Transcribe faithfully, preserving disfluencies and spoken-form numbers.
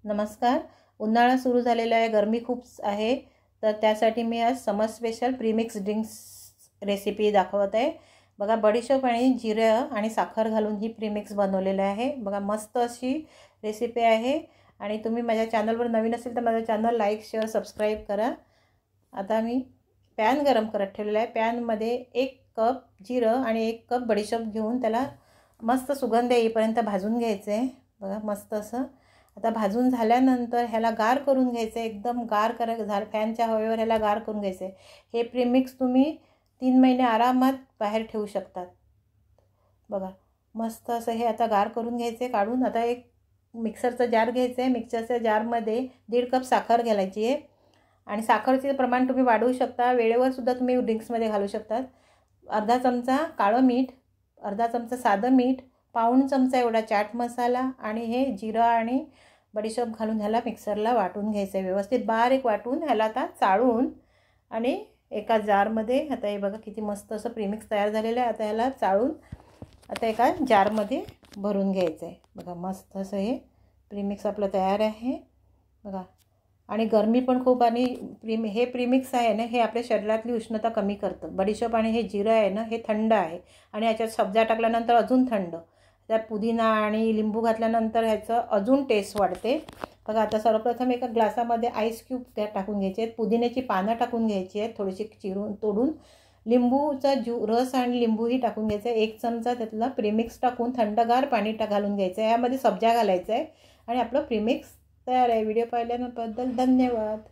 नमस्कार. उन्हाळा सुरू झालेला आहे, गरमी खूप आहे, तर त्यासाठी मी आज summer special premix drinks recipe दाखवत आहे. बघा, बडीशोप आणि जिरं आणि साखर घालून ही प्रीमिक्स बनवलेलं आहे. बघा, मस्त अशी रेसिपी आहे. आणि तुम्ही माझ्या चॅनलवर नवीन असेल तर माझं चॅनल लाईक शेअर सबस्क्राईब करा. आता मी पॅन गरम करत ठेवलेला आहे. पॅनमध्ये एक कप जिरं आणि एक कप बडीशोप घेऊन त्याला मस्त सुगंध येईपर्यंत भाजून घ्यायचं आहे. बघा, मस्त असं आता भाजून झाल्यानंतर ह्याला गार करून घ्यायचं आहे. एकदम गार करा झालं, फॅनच्या हवेवर ह्याला गार करून घ्यायचं आहे. हे प्रीमिक्स तुम्ही तीन महिने आरामात बाहेर ठेवू शकतात. बघा, मस्त असं हे आता गार करून घ्यायचं आहे काढून. आता एक मिक्सरचा जार घ्यायचा आहे. मिक्सरच्या जारमध्ये दीड कप साखर घालायची आहे. आणि साखरेचे प्रमाण तुम्ही वाढवू शकता, वेळेवर सुद्धा तुम्ही ड्रिंक्समध्ये घालू शकतात. अर्धा चमचा काळं मीठ, अर्धा चमचा साधं मीठ, पाऊण चमचा एवढा चाट मसाला आणि हे जिरं आणि बडीशोप घालून ह्याला मिक्सरला वाटून घ्यायचं आहे. व्यवस्थित बारीक वाटून ह्याला आता चाळून आणि एका जारमध्ये, आता हे बघा किती मस्त असं प्रीमिक्स तयार झालेलं आहे. आता ह्याला चाळून आता एका जारमध्ये भरून घ्यायचं आहे. बघा, मस्त असं हे प्रीमिक्स आपलं तयार आहे. बघा, आणि गरमी पण खूप, आणि प्रीमि हे प्रीमिक्स आहे ना, हे आपल्या शरीरातली उष्णता कमी करतं. बडीशोप आणि हे जिरं आहे ना, हे थंड आहे. आणि याच्यात सब्जा टाकल्यानंतर अजून थंड, त्यात पुदिना आणि लिंबू घातल्यानंतर ह्याचं अजून टेस्ट वाढते. बघा, आता सर्वप्रथम एका ग्लासामध्ये आईस क्यूब त्यात टाकून घ्यायचे आहेत. पुदिन्याची पानं टाकून घ्यायची आहेत, थोडीशी चिरून तोडून. लिंबूचा ज्यू रस आणि लिंबूही टाकून घ्यायचं आहे. एक चमचा त्यातला प्रीमिक्स टाकून थंडगार पाणी टा घालून घ्यायचं आहे. यामध्ये सब्जा घालायचं आहे आणि आपलं प्रीमिक्स तयार आहे. व्हिडिओ पाहिल्याबद्दल धन्यवाद.